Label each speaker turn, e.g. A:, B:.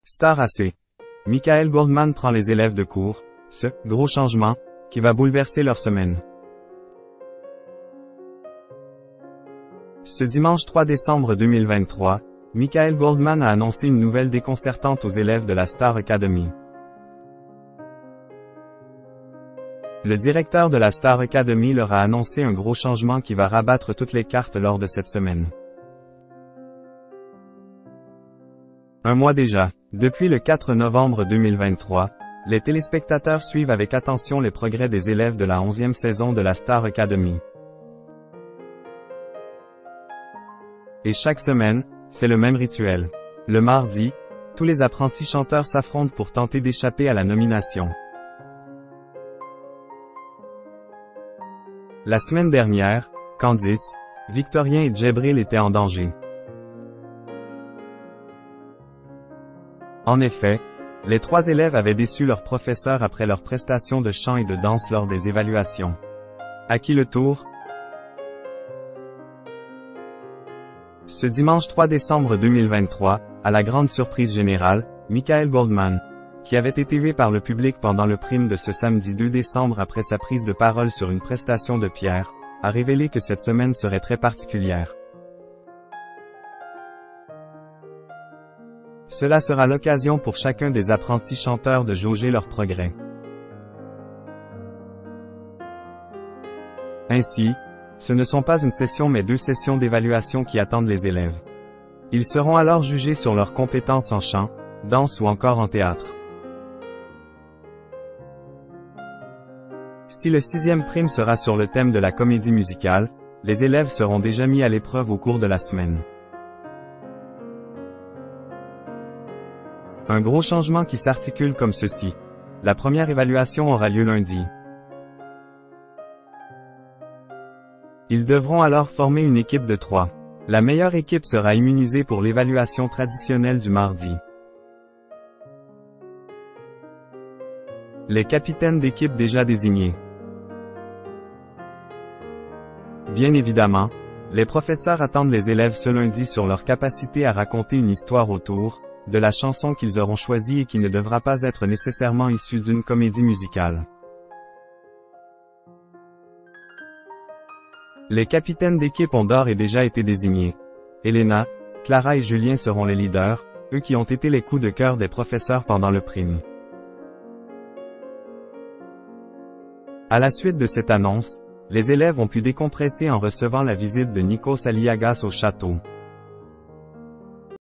A: Star AC. Michael Goldman prend les élèves de cours, ce « gros changement » qui va bouleverser leur semaine. Ce dimanche 3 décembre 2023, Michael Goldman a annoncé une nouvelle déconcertante aux élèves de la Star Academy. Le directeur de la Star Academy leur a annoncé un gros changement qui va rabattre toutes les cartes lors de cette semaine. Un mois déjà, depuis le 4 novembre 2023, les téléspectateurs suivent avec attention les progrès des élèves de la 11e saison de la Star Academy. Et chaque semaine, c'est le même rituel. Le mardi, tous les apprentis chanteurs s'affrontent pour tenter d'échapper à la nomination. La semaine dernière, Candice, Victorien et Djibril étaient en danger. En effet, les trois élèves avaient déçu leur professeur après leur prestation de chant et de danse lors des évaluations. À qui le tour? Ce dimanche 3 décembre 2023, à la grande surprise générale, Michael Goldman, qui avait été vu par le public pendant le prime de ce samedi 2 décembre après sa prise de parole sur une prestation de Pierre, a révélé que cette semaine serait très particulière. Cela sera l'occasion pour chacun des apprentis chanteurs de jauger leurs progrès. Ainsi, ce ne sont pas une session mais 2 sessions d'évaluation qui attendent les élèves. Ils seront alors jugés sur leurs compétences en chant, danse ou encore en théâtre. Si le 6e prime sera sur le thème de la comédie musicale, les élèves seront déjà mis à l'épreuve au cours de la semaine. Un gros changement qui s'articule comme ceci. La première évaluation aura lieu lundi. Ils devront alors former une équipe de 3. La meilleure équipe sera immunisée pour l'évaluation traditionnelle du mardi. Les capitaines d'équipe déjà désignés. Bien évidemment, les professeurs attendent les élèves ce lundi sur leur capacité à raconter une histoire autour de la chanson qu'ils auront choisie et qui ne devra pas être nécessairement issue d'une comédie musicale. Les capitaines d'équipe ont d'ores et déjà été désignés. Elena, Clara et Julien seront les leaders, eux qui ont été les coups de cœur des professeurs pendant le prime. À la suite de cette annonce, les élèves ont pu décompresser en recevant la visite de Nikos Aliagas au château.